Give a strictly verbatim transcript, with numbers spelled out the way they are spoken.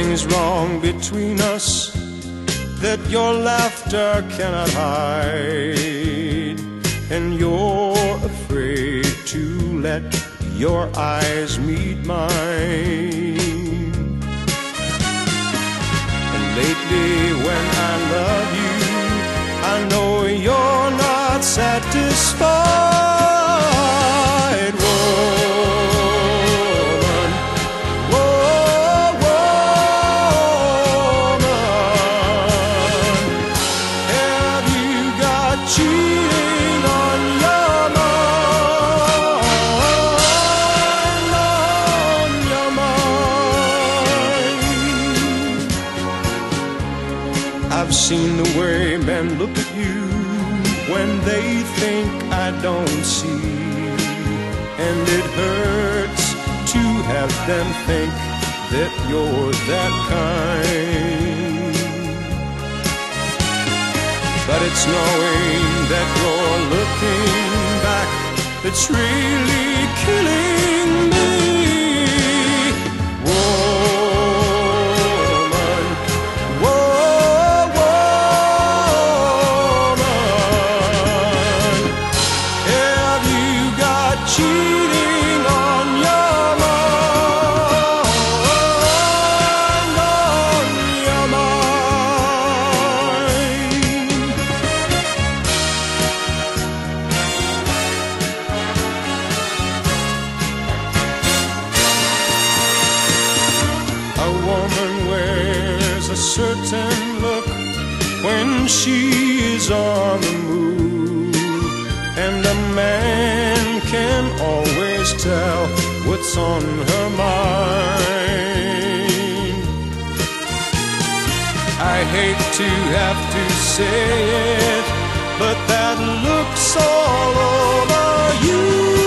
Something's wrong between us that your laughter cannot hide, and you're afraid to let your eyes meet mine. And lately when I love you, I know you're not satisfied. Woman, whoa, woman, have you got cheating on your mind, on your mind? I've seen the way men look at you when they think I don't see, and it hurts to have them think that you're that kind. But it's knowing that you're looking back that's really killing me. Woman, whoa, woman, have you got cheating on your mind, on your mind? A woman wears a certain look when she's on the move, and a man can always tell what's on her mind. I hate to have to say it, but that look's all over you.